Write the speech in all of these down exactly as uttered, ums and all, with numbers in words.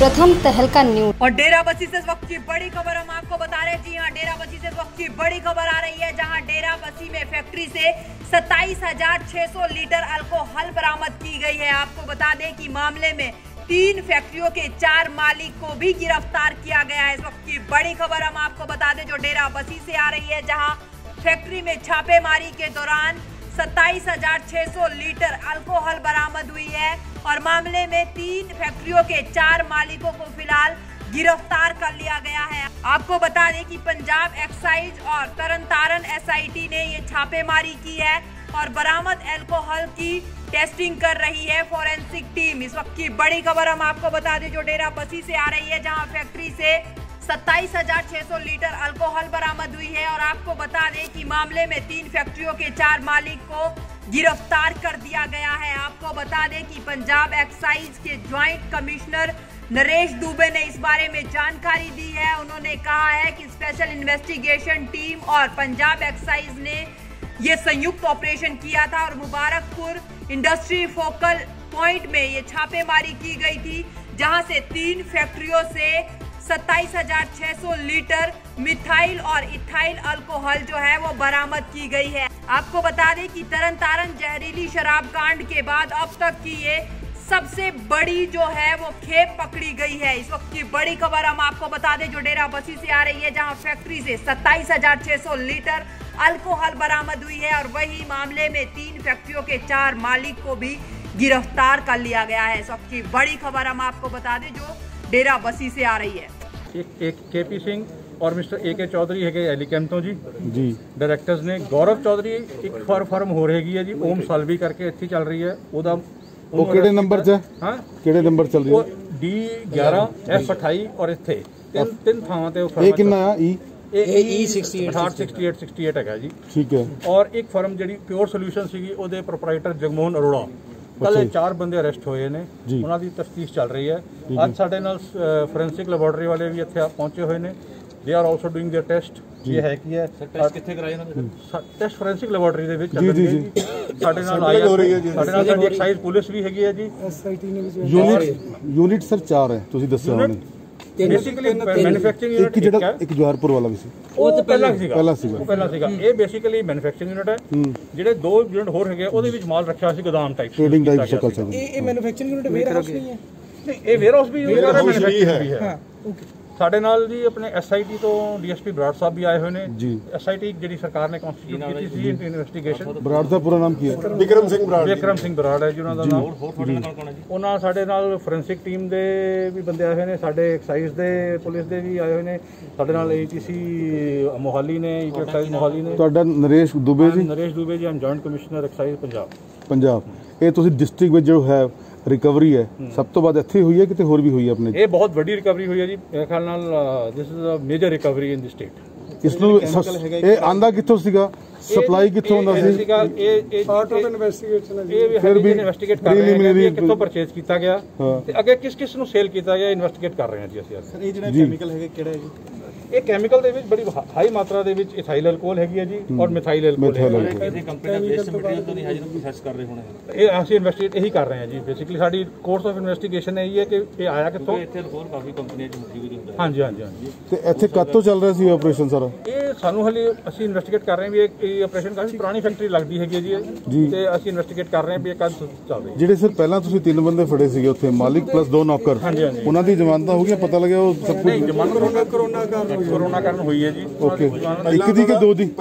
प्रथम तहलका न्यूज। और डेराबस्सी से इस वक्त की बड़ी खबर हम आपको बता रहे हैं। जी हाँ, डेराबस्सी से इस वक्त की बड़ी खबर आ रही है, जहां डेराबस्सी में फैक्ट्री से सत्ताईस हजार छह सौ लीटर अल्कोहल बरामद की गई है। आपको बता दें कि मामले में तीन फैक्ट्रियों के चार मालिक को भी गिरफ्तार किया गया है। इस वक्त की बड़ी खबर हम आपको बता दें जो डेराबस्सी से आ रही है, जहाँ फैक्ट्री में छापेमारी के दौरान सत्ताईस हजार छह सौ लीटर अल्कोहल बरामद हुई है और मामले में तीन फैक्ट्रियों के चार मालिकों को फिलहाल गिरफ्तार कर लिया गया है। आपको बता दें कि पंजाब एक्साइज और तरनतारन एसआईटी ने ये छापेमारी की है और बरामद अल्कोहल की टेस्टिंग कर रही है फॉरेंसिक टीम। इस वक्त की बड़ी खबर हम आपको बता दें जो डेराबस्सी से आ रही है, जहां फैक्ट्री से सत्ताईस हजार छह सौ लीटर अल्कोहल बरामद हुई है और आपको बता दें कि मामले में तीन फैक्ट्रियों के चार मालिक को गिरफ्तार कर दिया गया है। आपको बता दें कि पंजाब एक्साइज के ज्वाइंट कमिश्नर नरेश दुबे ने इस बारे में जानकारी दी है। उन्होंने कहा है कि स्पेशल इन्वेस्टिगेशन टीम और पंजाब एक्साइज ने ये संयुक्त ऑपरेशन किया था और मुबारकपुर इंडस्ट्री फोकल पॉइंट में ये छापेमारी की गई थी, जहां से तीन फैक्ट्रियों से सत्ताईस हजार छह सौ लीटर मिथाइल और इथाइल अल्कोहल जो है वो बरामद की गई है। आपको बता दें कि तरनतारन जहरीली शराब कांड के बाद अब तक की ये सबसे बड़ी जो है वो खेप पकड़ी गई है। इस वक्त की बड़ी खबर हम आपको बता दें जो डेराबस्सी से आ रही है, जहां फैक्ट्री से सत्ताईस हजार छह सौ लीटर अल्कोहल बरामद हुई है और वही मामले में तीन फैक्ट्रियों के चार मालिक को भी गिरफ्तार कर लिया गया है। इस वक्त की बड़ी खबर हम आपको बता दें जो डेराबस्सी से आ रही है। एक एक के पी सिंह और मिस्टर ए के चौधरी है एलिकैम तो जी जी डायरैक्टर्स ने गौरव चौधरी एक फर फर्म हो रहेगी है जी ओम सालवी करके अच्छी चल रही है। ਉਹਦਾ ਉਹ ਕਿਹੜੇ ਨੰਬਰ 'ਚ ਹਾਂ ਕਿਹੜੇ ਨੰਬਰ ਚੱਲ ਰਹੀ ਹੈ? ਡੀ ਗਿਆਰਾਂ ਐਫ ਅਠਾਈ ਔਰ ਇੱਥੇ ਤਿੰਨ ਤਿੰਨ ਥਾਵਾਂ ਤੇ ਉਹ ਫਰਮ ਇਹ ਕਿੰਨਾ ਆ ਈ ਇਹ ਈ ਅਠਾਸੀ ਅਠਾਸੀ ਅਠਾਸੀ ਹੈਗਾ ਜੀ। ਠੀਕ ਹੈ। ਔਰ ਇੱਕ ਫਰਮ ਜਿਹੜੀ ਪਿਓਰ ਸੋਲੂਸ਼ਨ ਸੀਗੀ ਉਹਦੇ ਪ੍ਰੋਪਰਾਈਟਰ ਜਗਮੋਹਨ ਅਰੋੜਾ, ਕੱਲ੍ਹ ਚਾਰ ਬੰਦੇ ਅਰੈਸਟ ਹੋਏ ਨੇ, ਉਹਨਾਂ ਦੀ ਤਫਤੀਸ਼ ਚੱਲ ਰਹੀ ਹੈ। ਅੱਜ ਸਾਡੇ ਨਾਲ ਫੋਰੈਂਸਿਕ ਲੈਬੋਰਟਰੀ ਵਾਲੇ ਵੀ ਇੱਥੇ ਪਹੁੰਚੇ ਹੋਏ ਨੇ। They are also doing their test. ਇਹ ਹੈ ਕੀ ਹੈ ਟੈਸਟ ਕਿੱਥੇ ਕਰਾਏ ਇਹਨਾਂ ਨੇ? ਟੈਸਟ ਫੋਰੈਂਸਿਕ ਲੈਬੋਰਟਰੀ ਦੇ ਵਿੱਚ ਚੱਲ ਰਹੀ ਹੈ ਜੀ। ਸਾਡੇ ਨਾਲ ਆਈ ਸਾਡੇ ਨਾਲ ਸਾਡੀ ਐਕਸਾਈਜ਼ ਪੁਲਿਸ ਵੀ ਹੈਗੀ ਹੈ ਜੀ। ਐਸਆਈਟੀ ਨੇ ਵੀ ਯੂਨਿਟ ਯੂਨਿਟ ਸਰ ਚਾਰ ਹੈ ਤੁਸੀਂ ਦੱਸਿਆ ਉਹਨੇ। ਬੇਸਿਕਲੀ ਮੈਨੂਫੈਕਚਰਿੰਗ ਯੂਨਿਟ ਇੱਕ ਜਿਹੜਾ ਇੱਕ ਜਵਾਹਰਪੁਰ ਵਾਲਾ ਵੀ ਸੀ ਉਹ ਤਾਂ ਪਹਿਲਾਂ ਸੀਗਾ ਪਹਿਲਾਂ ਸੀਗਾ ਉਹ ਪਹਿਲਾਂ ਸੀਗਾ। ਇਹ ਬੇਸਿਕਲੀ ਮੈਨੂਫੈਕਚਰਿੰਗ ਯੂਨਿਟ ਹੈ। ਜਿਹੜੇ ਦੋ ਯੂਨਿਟ ਹੋਰ ਹੈਗੇ ਉਹਦੇ ਵਿੱਚ ਮਾਲ ਰੱਖਿਆ ਸੀ ਗੋਦਾਮ ਟਾਈਪ ਟ੍ਰੇਡਿੰਗ ਟਾਈਪ ਸ਼ਕਲ ਸੀ। ਇਹ ਇਹ ਮੈਨੂਫੈਕਚਰਿੰਗ ਯੂਨਿਟ ਵੇਅਰ ਹਾਊਸ ਨਹੀਂ ਹੈ? ਨਹੀਂ, ਇਹ ਵੇਅਰ ਹਾਊਸ ਵੀ ਯੂਜ਼ ਕਰ ਰਿਹਾ, ਮੈਨੂਫੈਕਚਰਿੰਗ ਵੀ ਹੈ। ਸਾਡੇ ਨਾਲ ਜੀ ਆਪਣੇ ਐਸਆਈਟੀ ਤੋਂ ਡੀਐਸਪੀ ਬਰਾੜ ਸਾਹਿਬ ਵੀ ਆਏ ਹੋਏ ਨੇ ਜੀ। ਐਸਆਈਟੀ ਜਿਹੜੀ ਸਰਕਾਰ ਨੇ ਕਨਸਟੀਟਿਊਟ ਕੀਤੀ ਸੀ ਇਨਵੈਸਟੀਗੇਸ਼ਨ। ਬਰਾੜ ਦਾ ਪੂਰਾ ਨਾਮ ਕੀ ਹੈ? ਵਿਕਰਮ ਸਿੰਘ ਬਰਾੜ। ਵਿਕਰਮ ਸਿੰਘ ਬਰਾੜ ਹੈ ਜੀ ਉਹਨਾਂ ਦਾ ਨਾਮ। ਹੋਰ ਤੁਹਾਡੇ ਨਾਲ ਕੌਣ ਹੈ ਜੀ? ਉਹਨਾਂ ਸਾਡੇ ਨਾਲ ਫੋਰੈਂਸਿਕ ਟੀਮ ਦੇ ਵੀ ਬੰਦੇ ਆਏ ਹੋਏ ਨੇ, ਸਾਡੇ ਐਕਸਾਈਜ਼ ਦੇ ਪੁਲਿਸ ਦੇ ਵੀ ਆਏ ਹੋਏ ਨੇ, ਸਾਡੇ ਨਾਲ ਏਟੀਸੀ ਮੋਹਾਲੀ ਨੇ, ਐਕਸਾਈਜ਼ ਮੋਹਾਲੀ ਨੇ। ਤੁਹਾਡਾ ਨਰੇਸ਼ ਦੁਬੇ ਜੀ? Naresh Dubey ji, am joint commissioner excise Punjab. Punjab. ਇਹ ਤੁਸੀਂ ਡਿਸਟ੍ਰਿਕਟ ਵਿੱਚ ਜੋ ਹੈ ਰਿਕਵਰੀ ਹੈ ਸਭ ਤੋਂ ਬਾਅਦ ਇੱਥੇ ਹੋਈ ਹੈ ਕਿਤੇ ਹੋਰ ਵੀ ਹੋਈ ਹੈ ਆਪਣੇ? ਇਹ ਬਹੁਤ ਵੱਡੀ ਰਿਕਵਰੀ ਹੋਈ ਹੈ ਜੀ, ਮੇਰੇ ਖਿਆਲ ਨਾਲ this is a major recovery in the state. ਇਸ ਨੂੰ ਇਹ ਆਂਦਾ ਕਿੱਥੋਂ ਸੀਗਾ, ਸਪਲਾਈ ਕਿੱਥੋਂ ਹੁੰਦਾ ਸੀ? ਇਹ ਪਾਰਟ ਆਫ ਇਨਵੈਸਟੀਗੇਸ਼ਨ ਹੈ ਜੀ। ਇਹ ਫਿਰ ਵੀ ਇਨਵੈਸਟੀਗੇਟ ਕਰ ਰਹੇ ਹਾਂ ਕਿ ਕਿੱਥੋਂ ਪਰਚੇਸ ਕੀਤਾ ਗਿਆ ਤੇ ਅੱਗੇ ਕਿਸ ਕਿਸ ਨੂੰ ਸੇਲ ਕੀਤਾ ਗਿਆ, ਇਨਵੈਸਟੀਗੇਟ ਕਰ ਰਹੇ ਹਾਂ ਜੀ ਅਸੀਂ। ਸਰ ਇਹ ਜਿਹੜਾ ਕੈਮੀਕਲ ਹੈਗਾ ਕਿਹੜਾ ਹੈ ਜੀ? ਇਹ ਕੈਮੀਕਲ ਦੇ ਵਿੱਚ ਬੜੀ ਹਾਈ ਮਾਤਰਾ ਦੇ ਵਿੱਚ ਇਥਾਈਲ ਅਲਕੋਹਲ ਹੈਗੀ ਹੈ ਜੀ ਔਰ ਮਿਥਾਈਲ ਅਲਕੋਹਲ ਹੈ। ਇਹਦੀ ਕੰਪਨੀ ਦਾ ਵੇਸਟ ਮਟੀਰੀਅਲ ਤੋਂ ਨਹੀਂ ਹੈ ਜਿਹਨੂੰ ਪ੍ਰੋਸੈਸ ਕਰ ਰਹੇ ਹੋਣੇ। ਇਹ ਅਸੀਂ ਇਨਵੈਸਟੀਗੇਟ ਇਹੀ ਕਰ ਰਹੇ ਹਾਂ ਜੀ। ਬੇਸਿਕਲੀ ਸਾਡੀ ਕੋਰਸ ਆਫ ਇਨਵੈਸਟੀਗੇਸ਼ਨ ਇਹੀ ਹੈ ਕਿ ਇਹ ਆਇਆ ਕਿੱਥੋਂ। ਇੱਥੇ ਹੋਰ ਕਾਫੀ ਕੰਪਨੀਆਂ ਚ ਮੌਜੂਦ ਹੁੰਦਾ। ਹਾਂਜੀ ਹਾਂਜੀ ਹਾਂਜੀ। ਤੇ ਇੱਥੇ ਕਦ ਤੋਂ ਚੱਲ ਰਿਹਾ ਸੀ ਆਪਰੇਸ਼ਨ ਸਾਰਾ? ਇਹ ਸਾਨੂੰ ਹਲੇ ਅਸੀਂ ਇਨਵੈਸਟੀਗੇਟ ਕਰ ਰਹੇ ਹਾਂ ਵੀ ਇਹ ਆਪਰੇਸ਼ਨ ਕਾਫੀ ਪੁਰਾਣੀ ਫੈਕਟਰੀ ਲੱਗਦੀ ਹੈਗੀ ਜੀ ਤੇ ਅਸੀਂ ਇਨਵੈਸਟੀਗੇਟ ਕਰ ਰਹੇ ਹਾਂ ਵੀ ਇਹ ਕਦ ਚੱਲ ਰਹੀ ਹੈ। ਜਿਹੜੇ ਸਰ ਪਹਿਲਾਂ ਤੁਸੀਂ ਤਿੰਨ ਬੰਦੇ ਫੜੇ ਸੀਗੇ ਉੱਥੇ, ਮਾਲਿਕ ਪਲੱਸ ਦੋ ਨੌਕਰ, ਉਹਨਾਂ ਦੀ ਜ਼ਮਾਨਤਾਂ ਹੋ ਗਈਆਂ? ਪਤਾ ਲੱਗਿਆ ਉਹ ਸਭ ਕੁਝ ਜ਼ਮਾਨਤ ਕਰੋਨਾ ਕਾਰਨ ਕਰੋਨਾ ਕਾਰਨ ਹੋਈ ਹੈ ਜੀ। ਓਕੇ, ਇੱਕ ਦੀ ਕਿ ਦੋ ਦੀ?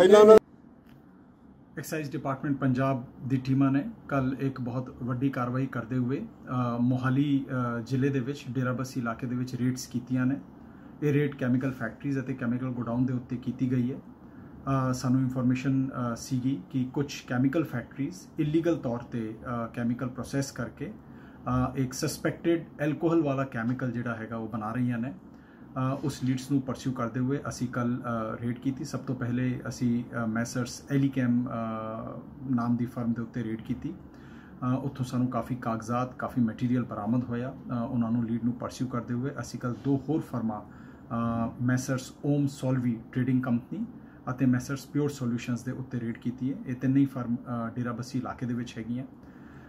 एक्साइज डिपार्टमेंट पंजाब ਦੀ ਟੀਮਾਂ ਨੇ ਕੱਲ ਇੱਕ ਬਹੁਤ ਵੱਡੀ ਕਾਰਵਾਈ ਕਰਦੇ ਹੋਏ ਮੋਹਾਲੀ ਜ਼ਿਲ੍ਹੇ ਦੇ ਵਿੱਚ ਡੇਰਾਬੱਸੀ ਇਲਾਕੇ ਦੇ ਵਿੱਚ ਰੇਡਸ ਕੀਤੀਆਂ ਨੇ। ਇਹ ਰੇਡ ਕੈਮੀਕਲ ਫੈਕਟਰੀਜ਼ ਅਤੇ ਕੈਮੀਕਲ ਗੋਡਾਊਨ ਦੇ ਉੱਤੇ ਕੀਤੀ ਗਈ ਹੈ। ਸਾਨੂੰ ਇਨਫੋਰਮੇਸ਼ਨ ਸੀਗੀ ਕਿ ਕੁਝ ਕੈਮੀਕਲ ਫੈਕਟਰੀਜ਼ ਇਲੀਗਲ ਤੌਰ ਤੇ ਕੈਮੀਕਲ ਪ੍ਰੋਸੈਸ ਕਰਕੇ ਇੱਕ ਸਸਪੈਕਟਡ ਐਲਕੋਹਲ ਵਾਲਾ ਕੈਮੀਕਲ ਜਿਹੜਾ ਹੈਗਾ ਉਹ ਬਣਾ ਰਹੀਆਂ ਨੇ। उस लीड्स ਨੂੰ परस्यू करते हुए असी कल रेड की थी। सब तो पहले असी मैसर्स एलिकैम नाम की फर्म के उत्ते रेड की। उत्थों सानू काफ़ी कागजात काफ़ी मटीरियल बरामद होया। उन्होंने लीड ਨੂੰ परस्यू करते हुए असी कल दो होर फर्मा messrs Om Solvi trading company ਅਤੇ मैसर्स प्योर सॉल्यूशंस के उत्ते रेड की है। ये तीनों ही फर्म डेराबस्सी इलाके ਦੇ ਵਿੱਚ ਹੈਗੀਆਂ।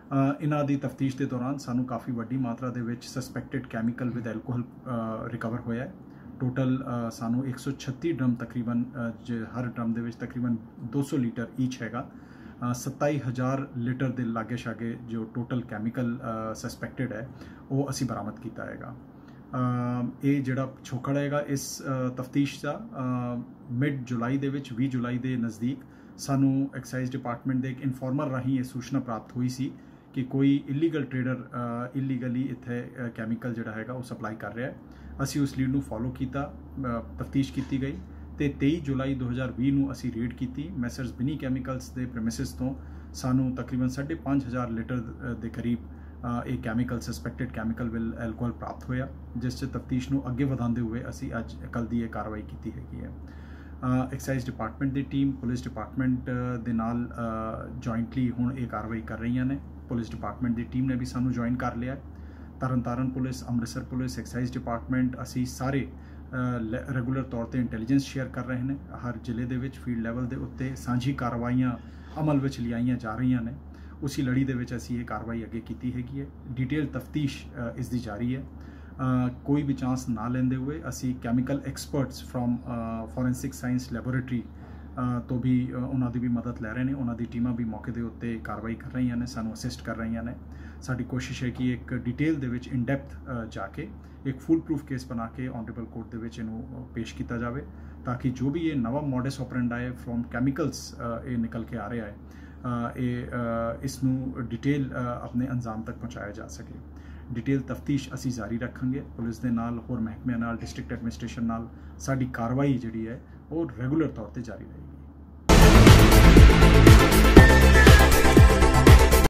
ਇਹਨਾਂ ਦੀ ਤਫਤੀਸ਼ ਦੇ ਦੌਰਾਨ ਸਾਨੂੰ ਕਾਫੀ ਵੱਡੀ ਮਾਤਰਾ ਦੇ ਵਿੱਚ suspected chemical with alcohol recover ਹੋਇਆ ਹੈ। ਟੋਟਲ ਸਾਨੂੰ ਇੱਕ ਸੌ ਛੱਤੀ ਡਰਮ ਤਕਰੀਬਨ, ਹਰ ਡਰਮ ਦੇ ਵਿੱਚ ਤਕਰੀਬਨ ਦੋ ਸੌ ਲੀਟਰ ਈਚ ਹੈਗਾ, ਸਤਾਈ ਹਜ਼ਾਰ ਲੀਟਰ ਦੇ ਲਾਗੇ ਛਾਗੇ ਜੋ ਟੋਟਲ ਕੈਮੀਕਲ ਸਸਪੈਕਟਡ ਹੈ ਉਹ ਅਸੀਂ ਬਰਾਮਦ ਕੀਤਾ ਹੈਗਾ। ਇਹ ਜਿਹੜਾ ਪਿਛੋਕੜ ਹੈਗਾ ਇਸ ਤਫਤੀਸ਼ ਦਾ ਮਿਡ ਜੁਲਾਈ ਦੇ ਵਿੱਚ ਵੀਹ ਜੁਲਾਈ ਦੇ ਨਜ਼ਦੀਕ ਸਾਨੂੰ ਐਕਸਾਈਜ਼ ਡਿਪਾਰਟਮੈਂਟ ਦੇ ਇੱਕ ਇਨਫੋਰਮਰ ਰਾਹੀਂ ਇਹ ਸੂਚਨਾ ਪ੍ਰਾਪਤ ਹੋਈ ਸੀ ਕਿ ਕੋਈ ਇਲੀਗਲ ਟ੍ਰੇਡਰ ਇਲੀਗਲੀ ਇੱਥੇ ਕੈਮੀਕਲ ਜਿਹੜਾ ਹੈਗਾ ਉਹ ਸਪਲਾਈ ਕਰ ਰਿਹਾ ਹੈ। ਅਸੀਂ ਉਸ ਲੀਡ ਨੂੰ ਫੋਲੋ ਕੀਤਾ, ਤਫਤੀਸ਼ ਕੀਤੀ ਗਈ ਤੇ ਤੇਈ ਜੁਲਾਈ ਦੋ ਹਜ਼ਾਰ ਵੀਹ ਨੂੰ ਅਸੀਂ ਰੇਡ ਕੀਤੀ। ਮੈਸਰਸ ਬਿਨੀ ਕੈਮੀਕਲਸ ਦੇ ਪ੍ਰੈਮਿਸਿਸ ਤੋਂ ਸਾਨੂੰ ਤਕਰੀਬਨ ਸਾਢੇ ਪੰਜ ਹਜ਼ਾਰ ਲੀਟਰ ਦੇ ਕਰੀਬ ਇਹ chemical suspected chemical will alcohol ਪ੍ਰਾਪਤ ਹੋਇਆ, ਜਿਸ 'ਚ ਤਫਤੀਸ਼ ਨੂੰ ਅੱਗੇ ਵਧਾਉਂਦੇ ਹੋਏ ਅਸੀਂ ਅੱਜ ਕੱਲ੍ਹ ਦੀ ਇਹ ਕਾਰਵਾਈ ਕੀਤੀ ਹੈਗੀ ਹੈ। ਐਕਸਾਈਜ਼ ਡਿਪਾਰਟਮੈਂਟ ਦੀ ਟੀਮ ਪੁਲਿਸ ਡਿਪਾਰਟਮੈਂਟ ਦੇ ਨਾਲ ਜੁਆਇੰਟਲੀ ਹੁਣ ਇਹ ਕਾਰਵਾਈ ਕਰ ਰਹੀਆਂ ਨੇ। ਪੁਲਿਸ ਡਿਪਾਰਟਮੈਂਟ ਦੀ ਟੀਮ ਨੇ ਵੀ ਸਾਨੂੰ ਜੁਆਇਨ ਕਰ ਲਿਆ। Tarn Taran police, Amritsar police, excise department ਅਸੀਂ ਸਾਰੇ ਰੈਗੂਲਰ ਤੌਰ ਤੇ ਇੰਟੈਲੀਜੈਂਸ ਸ਼ੇਅਰ ਕਰ ਰਹੇ ਨੇ। ਹਰ ਜ਼ਿਲ੍ਹੇ ਦੇ ਵਿੱਚ ਫੀਲਡ ਲੈਵਲ ਦੇ ਉੱਤੇ ਸਾਂਝੀ ਕਾਰਵਾਈਆਂ ਅਮਲ ਵਿੱਚ ਲਿਆਈਆਂ ਜਾ ਰਹੀਆਂ ਨੇ। ਉਸੀ ਲੜੀ ਦੇ ਵਿੱਚ ਅਸੀਂ ਇਹ ਕਾਰਵਾਈ ਅੱਗੇ ਕੀਤੀ ਹੈਗੀ ਹੈ। ਡਿਟੇਲ ਤਫਤੀਸ਼ ਇਸ ਦੀ ਜਾਰੀ ਹੈ। ਕੋਈ ਵੀ ਚਾਂਸ ਨਾ ਲੈਂਦੇ ਹੋਏ ਅਸੀਂ chemical experts from forensic science laboratory ਤੋਂ ਵੀ ਉਹਨਾਂ ਦੀ ਵੀ ਮਦਦ ਲੈ ਰਹੇ ਨੇ। ਉਹਨਾਂ ਦੀ ਟੀਮਾਂ ਵੀ ਮੌਕੇ ਦੇ ਉੱਤੇ ਕਾਰਵਾਈ ਕਰ ਰਹੀਆਂ ਨੇ, ਸਾਨੂੰ ਅਸਿਸਟ ਕਰ ਰਹੀਆਂ ਨੇ। ਸਾਡੀ ਕੋਸ਼ਿਸ਼ ਹੈ ਕਿ ਇੱਕ ਡਿਟੇਲ ਦੇ ਵਿੱਚ ਇਨ ਡੈਪਥ ਜਾ ਕੇ ਇੱਕ ਫੁੱਲ ਪ੍ਰੂਫ ਕੇਸ ਬਣਾ ਕੇ ਔਨਰੇਬਲ ਕੋਰਟ ਦੇ ਵਿੱਚ ਇਹਨੂੰ ਪੇਸ਼ ਕੀਤਾ ਜਾਵੇ, ਤਾਂ ਕਿ ਜੋ ਵੀ ਇਹ ਨਵਾਂ ਮੋਡਸ ਆਪਰੈਂਡਾ ਹੈ ਫਰੋਮ ਕੈਮੀਕਲਸ ਇਹ ਨਿਕਲ ਕੇ ਆ ਰਿਹਾ ਹੈ, ਇਹ ਇਸ ਨੂੰ ਡਿਟੇਲ ਆਪਣੇ ਅੰਜਾਮ ਤੱਕ ਪਹੁੰਚਾਇਆ ਜਾ ਸਕੇ। ਡਿਟੇਲ ਤਫਤੀਸ਼ ਅਸੀਂ ਜਾਰੀ ਰੱਖਾਂਗੇ। ਪੁਲਿਸ ਦੇ ਨਾਲ, ਹੋਰ ਮਹਿਕਮਿਆਂ ਨਾਲ, ਡਿਸਟ੍ਰਿਕਟ ਐਡਮਿਨਿਸਟ੍ਰੇਸ਼ਨ ਨਾਲ ਸਾਡੀ ਕਾਰਵਾਈ ਜਿਹੜੀ ਹੈ ਉਹ ਰੈਗੂਲਰ ਤੌਰ ਤੇ ਜਾਰੀ ਰਹੇਗੀ।